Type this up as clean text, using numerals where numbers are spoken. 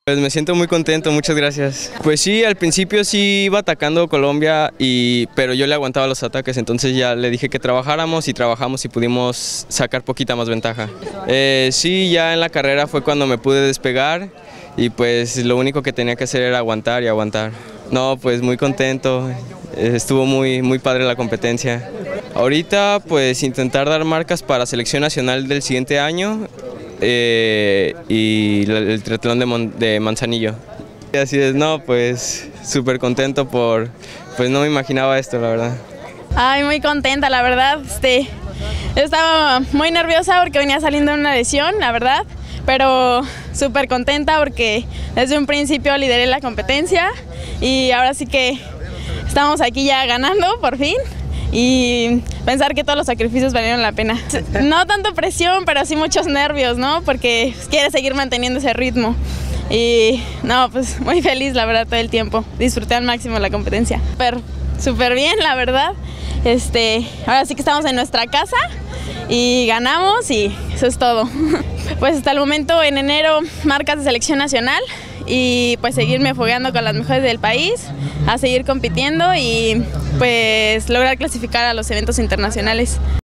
Pues me siento muy contento, muchas gracias. Pues sí, al principio sí iba atacando Colombia, pero yo le aguantaba los ataques, entonces ya le dije que trabajáramos y trabajamos y pudimos sacar poquita más ventaja. Sí, ya en la carrera fue cuando me pude despegar y pues lo único que tenía que hacer era aguantar y aguantar. No, pues muy contento, estuvo muy padre la competencia. Ahorita pues intentar dar marcas para selección nacional del siguiente año. Y el triatlón de Manzanillo. Así es, no, pues súper contento pues no me imaginaba esto, la verdad. Ay, muy contenta, la verdad. Estaba muy nerviosa porque venía saliendo de una lesión, la verdad, pero súper contenta porque desde un principio lideré la competencia y ahora sí que estamos aquí ya ganando por fin. Y pensar que todos los sacrificios valieron la pena. No tanto presión, pero sí muchos nervios, ¿no? Porque quiere seguir manteniendo ese ritmo. Y no, pues muy feliz, la verdad, todo el tiempo. Disfruté al máximo la competencia. Súper bien, la verdad. Ahora sí que estamos en nuestra casa y ganamos y eso es todo. Pues hasta el momento en enero marcas de selección nacional y pues seguirme fogueando con las mejores del país, a seguir compitiendo y pues lograr clasificar a los eventos internacionales.